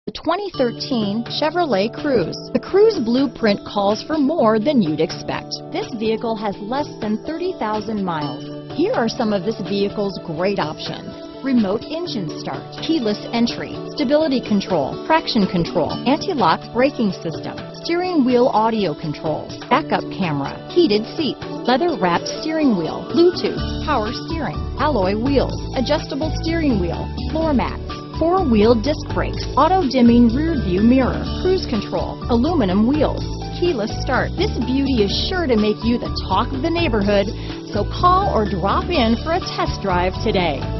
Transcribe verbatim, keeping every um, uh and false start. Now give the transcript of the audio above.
The twenty thirteen Chevrolet Cruze. The Cruze blueprint calls for more than you'd expect. This vehicle has less than thirty thousand miles. Here are some of this vehicle's great options: remote engine start, keyless entry, stability control, traction control, anti-lock braking system, steering wheel audio controls, backup camera, heated seats, leather-wrapped steering wheel, Bluetooth, power steering, alloy wheels, adjustable steering wheel, floor mats, four-wheel disc brakes, auto-dimming rear-view mirror, cruise control, aluminum wheels, keyless start. This beauty is sure to make you the talk of the neighborhood, so call or drop in for a test drive today.